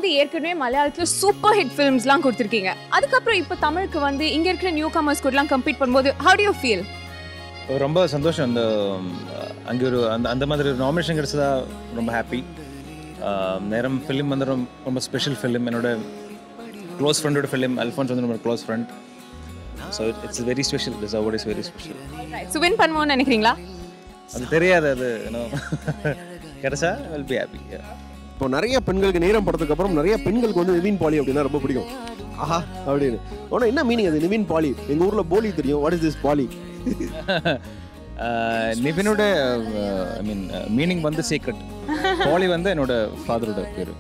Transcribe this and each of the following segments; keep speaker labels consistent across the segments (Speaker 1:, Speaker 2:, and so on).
Speaker 1: வந்து ஏற்கனவே மலையாளத்துல சூப்பர் ஹிட் ஃபிலிம்ஸ்லாம் கொடுத்துருக்கீங்க. அதுக்கப்புறம் இப்போ தமிழுக்கு வந்து இங்க இருக்கிற நியூ கமர்ஸ் கூடலாம் கம்பீட் பண்ணும்போது how do you feel?
Speaker 2: ரொம்ப சந்தோஷம். அந்த அங்கே ஒரு அந்த மாதிரி ஒரு நாமினேஷன் கிடைச்சதா ரொம்ப ஹாப்பி. நேரம் ஃபிலிம் வந்து ரொம்ப ஸ்பெஷல் ஃபிலிம். என்னோட க்ளோஸ் ஃப்ரெண்டோட ஃபிலிம். அல்ஃபான்ஸ் வந்து ரொம்ப close friend. So it's very special. This award is very special.
Speaker 1: So win பண்ணுவோம்னு நினைக்கிறீங்களா?
Speaker 2: அது தெரியாது. அது கிடைச்சா வில் பி ஹாப்பி.
Speaker 3: இப்போ நிறைய பெண்களுக்கு நேரம் படத்துக்கு அப்புறம் நிறைய பெண்களுக்கு வந்து நிவின் பாலி அப்படின்னா ரொம்ப பிடிக்கும். ஆஹா அப்படின்னு. ஆனால் என்ன மீனிங் அது நிவின் பாலி? எங்கள் ஊரில் போலி தெரியும். What is this Pauly?
Speaker 2: நிவினோட ஐ மீன் மீனிங் வந்து சீக்ரெட். பாலி வந்து என்னோட ஃபாதரோட பேர்.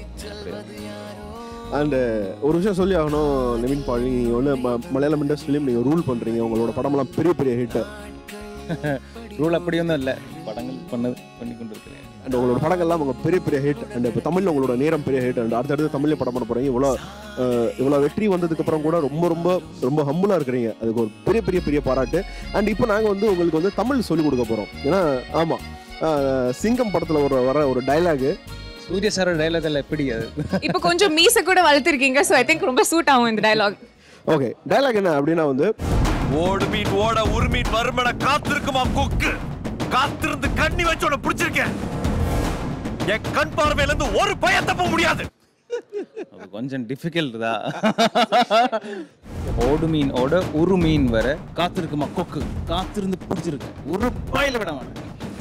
Speaker 3: அண்ட் ஒரு விஷயம் சொல்லி ஆகணும், நிவின் பாலி நீங்கள் வந்து மலையாளம் இண்டஸ்ட்ரியிலையும் நீங்கள் ரூல் பண்ணுறீங்க. உங்களோட படமெல்லாம் பெரிய பெரிய ஹிட்டு.
Speaker 2: ரூல் அப்படி ஒன்றும் இல்லை, படங்கள் பண்ணி கொண்டு இருக்கிறேன்.
Speaker 3: அண்ட் உங்களோட படங்கள்லாம் உங்கள் பெரிய பெரிய ஹிட். அண்ட் இப்போ தமிழில் உங்களோட நேரம் பெரிய ஹிட். அண்ட் அடுத்தடுத்து தமிழில் படம் பண்ண போகிறீங்க. இவ்வளோ வெற்றி வந்ததுக்கப்புறம் கூட ரொம்ப ரொம்ப ரொம்ப ஹம்புளாக இருக்கிறீங்க. அதுக்கு ஒரு பெரிய பெரிய பெரிய பாராட்டு. அண்ட் இப்போ நாங்கள் வந்து உங்களுக்கு வந்து தமிழ் சொல்லிக் கொடுக்க போகிறோம். ஏன்னா ஆமாம், சிங்கம் படத்தில் வர ஒரு டைலாகு
Speaker 2: சூர்யா சார் டைலாக் எல்லாம் எப்படி அது
Speaker 1: இப்போ கொஞ்சம் மீசை கூட வளர்த்துருக்கீங்க. ஸோ ஐ திங்க் ரொம்ப சூட் ஆகும் இந்த டைலாக்.
Speaker 3: ஓகே, டைலாக் என்ன அப்படின்னா வந்து
Speaker 4: ஓடு மீன் ஓட ஒரு மீன் வருமன காத்திருக்குமா கொக்கு, காத்திருந்து கண்ணி வச்சோட பிடிச்சிருக்கேன். என் கண் பார்வையில இருந்து ஒரு பயம் தப்ப முடியாது.
Speaker 2: அது கொஞ்சம் டிஃபிகல்ட் தான். ஓடு மீன் ஓட ஒரு மீன் வர காத்திருக்குமா கொக்கு, காத்திருந்து பிடிச்சிருக்கு ஒரு பாயில விட மாட்டேன்.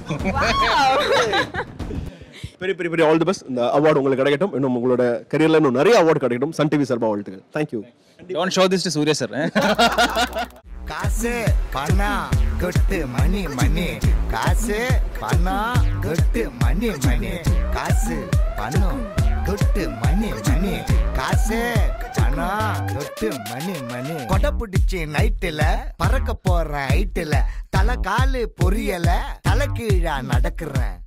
Speaker 3: பெரிய பெரிய பெரிய ஆல் தி பெஸ்ட். இந்த அவார்டு உங்களுக்கு கிடைக்கட்டும். இன்னும் உங்களோட கரியர்ல இன்னும் நிறைய அவார்டு கிடைக்கட்டும். சன் டிவி சார்பா வாழ்த்துக்கள். Thank you.
Speaker 2: Don't show this to Suriya sir.
Speaker 5: காசு பணம் கொட்டு மணி மணி, காசு பணம் கொட்டு மணி மணி, காசு பணம் கொட்டு மணி மணி, காசு பணம் கொட்டு மணி மணி. கொடை பிடிச்சி நைட்டுல பறக்க போற ஹைட்டுல, தலை காலு பொரியல தலை கீழா நடக்கிறேன்.